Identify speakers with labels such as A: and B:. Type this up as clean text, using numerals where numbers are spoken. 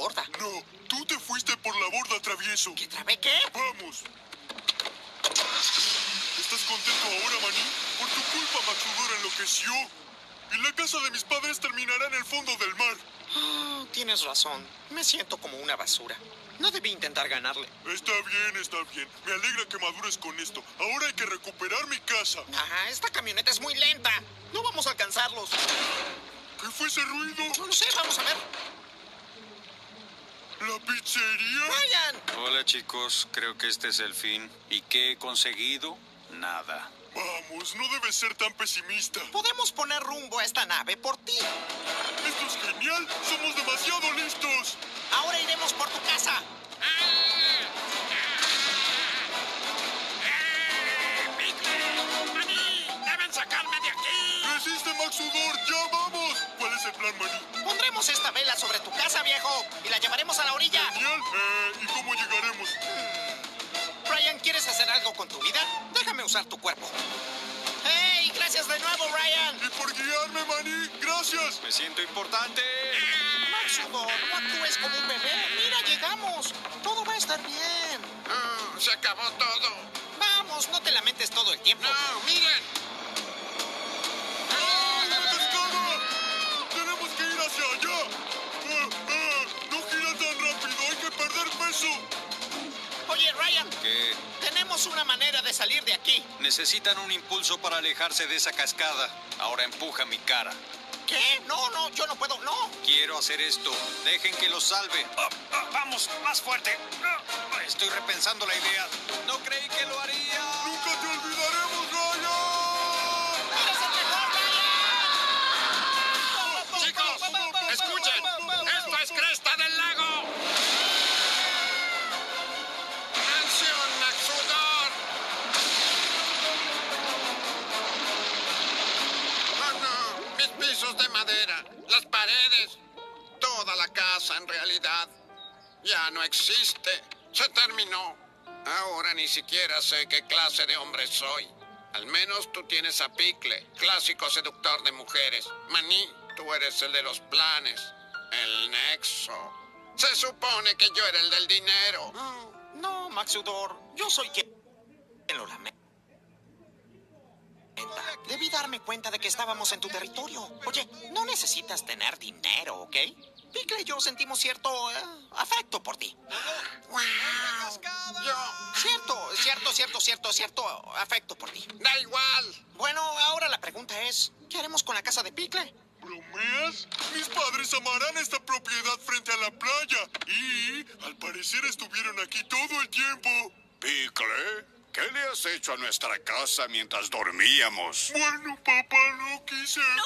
A: borda.
B: No, tú te fuiste por la borda, travieso.
A: ¿Qué trabé qué?
B: ¡Vamos! ¿Estás contento ahora, maní? Por tu culpa, Maxudor enloqueció. Y la casa de mis padres terminará en el fondo del mar.
A: Ah, tienes razón. Me siento como una basura. No debí intentar ganarle.
B: Está bien, está bien. Me alegra que madures con esto. Ahora hay que recuperar mi casa.
A: Ah, esta camioneta es muy lenta. No vamos a alcanzarlos.
B: ¿Qué fue ese ruido?
A: No lo sé, vamos a ver.
B: ¿La pizzería?
A: ¡Ryan!
C: Hola chicos, creo que este es el fin. ¿Y qué he conseguido? Nada.
B: Vamos, no debes ser tan pesimista.
A: Podemos poner rumbo a esta nave por ti.
B: Esto es genial. Somos demasiado listos.
A: Ahora iremos por tu casa.
D: ¡Pickle! ¡Maní! ¡Deben sacarme de aquí!
B: ¡Resiste, Maxudor! ¡Ya vamos! ¿Cuál es el plan, maní?
A: Pondremos esta vela sobre tu casa, viejo, y la llevaremos a la orilla.
B: Genial. ¿Y cómo llegaremos?
A: Ryan, ¿quieres hacer algo con tu vida? Déjame usar tu cuerpo. ¡Hey! Gracias de nuevo, Ryan.
B: Y por guiarme, maní. Gracias.
C: Me siento importante.
A: Maxudor, no actúes como un bebé. Mira, llegamos. Todo va a estar bien.
D: Oh, se acabó todo.
A: Vamos, no te lamentes todo el tiempo.
D: ¡No, miren!
B: ¡Ay, una cascada! ¡Tenemos que ir hacia allá! ¡No gira tan rápido! ¡Hay que perder peso!
A: Oye, Ryan,
C: ¿Qué?
A: tenemos una manera de salir de aquí.
C: Necesitan un impulso para alejarse de esa cascada. Ahora empuja mi cara.
A: ¿Qué? No, yo no puedo, no.
C: Quiero hacer esto. Dejen que los salve. Vamos, más fuerte. Estoy repensando la idea. No creí que lo haría.
B: ¡Nunca te olvidaremos, Ryan!
A: ¡Eres el mejor, Ryan!
D: ¡Chicos! ¡Escuchen! ¡Esto es Cresta del Lago! ¡Mansión Maxudor! ¡Oh, no! Mis pisos de madera, las paredes, toda la casa en realidad ya no existe. Se terminó. Ahora ni siquiera sé qué clase de hombre soy. Al menos tú tienes a Pickle, clásico seductor de mujeres. Maní, tú eres el de los planes, el nexo. Se supone que yo era el del dinero.
A: No, Maxudor, yo soy quien lo lamenta. Debí darme cuenta de que estábamos en tu territorio. Oye, no necesitas tener dinero, ¿ok? Pickle y yo sentimos cierto afecto por ti.
D: ¡Wow!
A: Cierto afecto por ti.
D: Da igual.
A: Bueno, ahora la pregunta es, ¿qué haremos con la casa de Pickle?
B: ¿Bromeas? Mis padres amarán esta propiedad frente a la playa. Y, al parecer, estuvieron aquí todo el tiempo.
E: Pickle, ¿qué le has hecho a nuestra casa mientras dormíamos?
B: Bueno, papá, no quise...